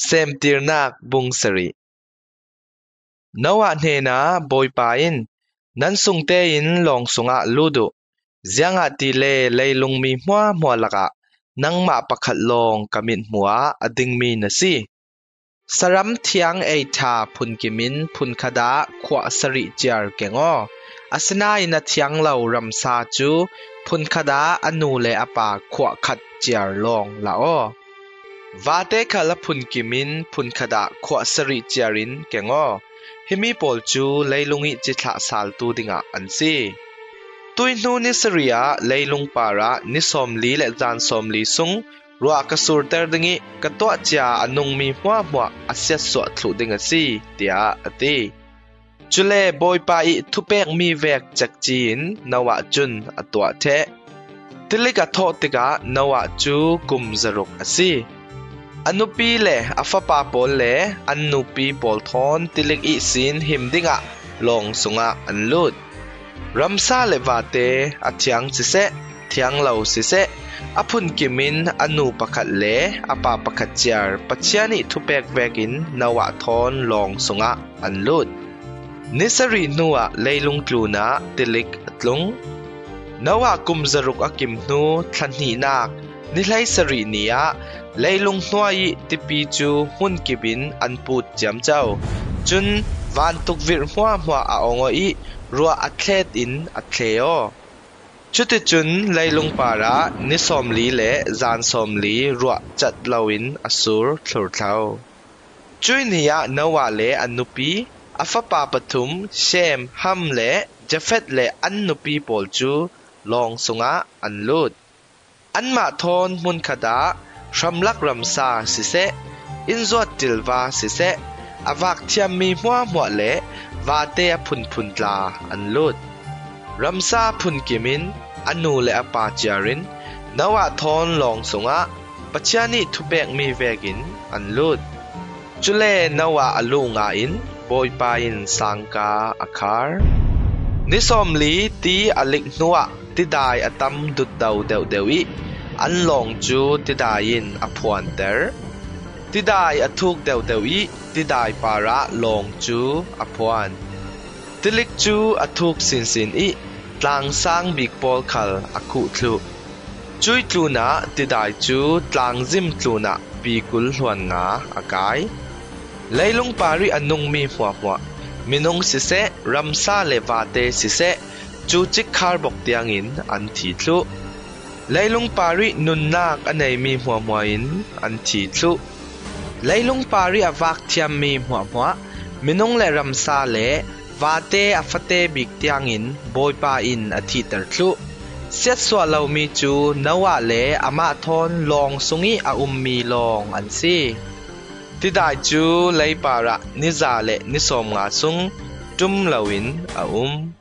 เซมตีร์นักบุงสรีนวะเนนะบอยปายินนั้นสุงเตยินลองสุงะลูดุเจียงอาติเลเลยลุงมีมัวละกะนังมาประคัดลองกามินหัวอดิงมีนะสิสรัมเทียงเอทาพุนกิมินพุนคดาขวาสริจาร์เกงออาสนาอินาเทียงเหล่ารำซาจูพุนคดาอนูเลอปาขวาขัดจาร์ลองละอวาเตคาลพุนกิมินพุนคดาขวาสริจารินเกงอฮิมีปอลจูเลยลุงอิจิตละสัลตูดิงะอันซีตุยนูนิสเรียเลยลุงปาระนิสอมลีและจานสอมลีซุงรัวกสูรเตอร์ดิงิกตัวจ่าอนุงมีมัวอาเซียสวดทุดิงซีเตียอติจุเลบอยปาอิทุเปกมีเวกจากจีนนวะจุนอตัวเทติลิกาโทติกานวะจูกุมจรุกอซีอนุปีเลอฟปาปอลเลอนุปีปอลทอนติลิกอิสินหิมดิงะลงสุงะอันลุดรัมซาเลวาเตอเทียงสิเซเทียงเหล่าสิเซอพุนกิมินอนุปคัดเลอปาปคัดจาร์ปัจจานิทุเปกเวกินนวะทอนลงสุงะอันลุดนิสรีนัวเลยลุงกลูนาติลิกอัตลุงนวะกุมจรุกอกิมนูทันหีนักนิไลสรีเนียเลยลุงนัวยิติปีจูหุนกิบินอันปูดจำเจ้าจุนวันตุกวิรมัวอาองอีรัวอัตเลตอินอัตเลโอชุดจุนเลยลุงปาระนิสอมลีเลจานสอมลีรัวจัดลาวินอสูรทลุเท้าจุยนียนวะเลอันนุปีอฟปาปทุมเชมฮัมเลเจเฟตเลอันนุปีปอลจูลองสุงะอันลุดอันมาทอนมุนคดาชัมลักรัมซาสิเซอินจวดติลวาสิเซอวักเทียมมีมัวเลวาเตยพุนลาอันลุดรัมซาพุนกิมินอนูเลอปาจารินนวะทอนลองสุงะปัจจานิทุเปกมีเวกินอันลุดจุเลนวะอลุงาอินบอยปาอินสังกาอาคาร์นิสอมลีตีอลิกนัวติดายอตัมดุดดาวเดวเดวิอันลองจูติดายินอพวนเตอร์ติดายอทุกเดวเดวิติดายปาระลองจูอพวนติลิกจูอทุกสินอีตลางสร้างบิกปอลคัลอคุทลุจุยทลูนาติดายจูตลางซิมทลูนาปีกุลหวนงาอากายเลยลุงปารีอนุงมีหัวมินงสิเซรัมซาเลวาเตสิเซจูจิกคาร์บอกเตียงอินอันทีทลุเลยลุงปารีนุนนักอันไหนมีหัวอินอันทีทลุเลยลุงปารีอวักเทียมมีหัวมินงเลรัมซาเลวาเตอฟเตบิกเตียงอินบอยปาอินอาทิตย์ทลุเสียสวาเรามีจูนวะเลอามาทอนลองสุงีอามีลองอันซีติดายจูเลยปาระนิซาเลนิสอมงาซุงจุมลาวินอา